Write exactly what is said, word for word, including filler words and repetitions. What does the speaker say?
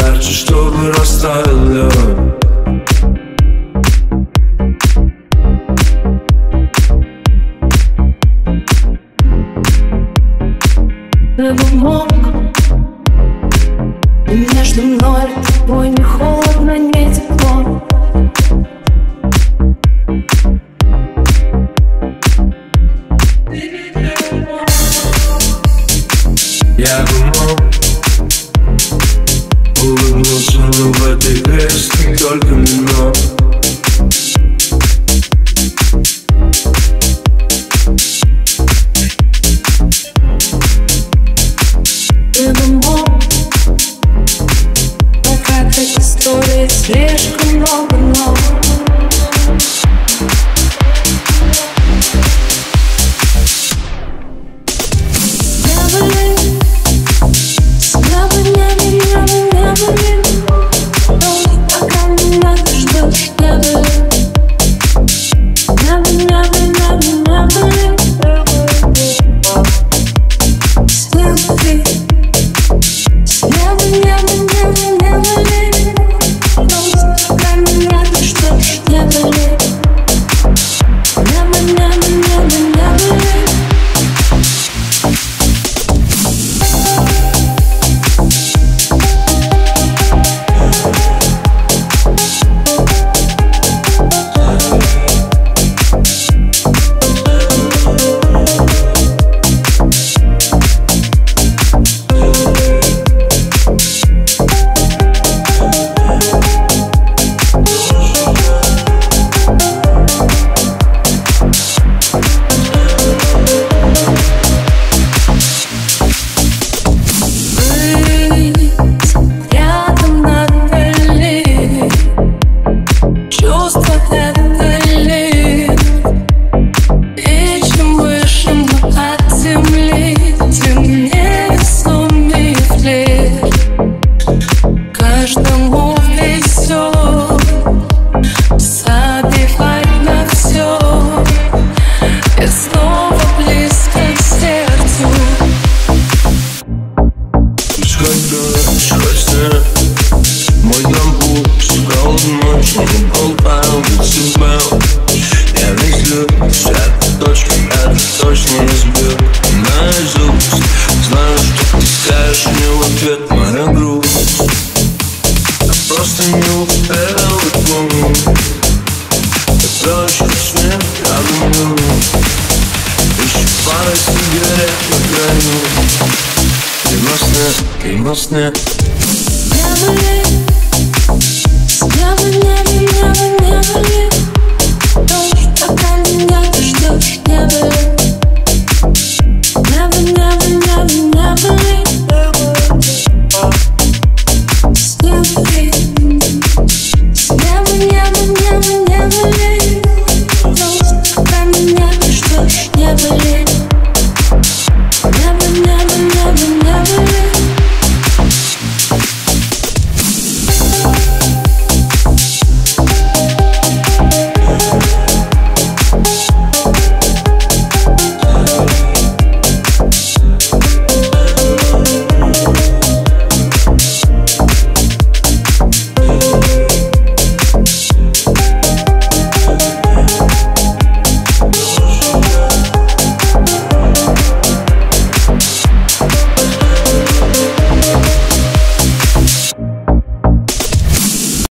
ярче, чтобы растаял лед. Ты бы мог, и между мной и тобой не холодно, не тепло. Я бы мог улыбнуться, но в этой грязь только минут. Ты бы мог, но в этой истории слишком много «но». Каждому везет забивать на все и снова близко к сердцу. Пускай дождь, хоть снег, мой дом пусть, холодно ночь, не болтаю без себя. Я мыслю, всякой точки, это точно не сбил. Наизусть знаю, что ты скажешь мне в ответ. Моя грусть просто не успел помнить. Когда еще снег, я думаю, еще пара сигарет на краю. Дыма снег, дыма снег. Небо, небо, небо.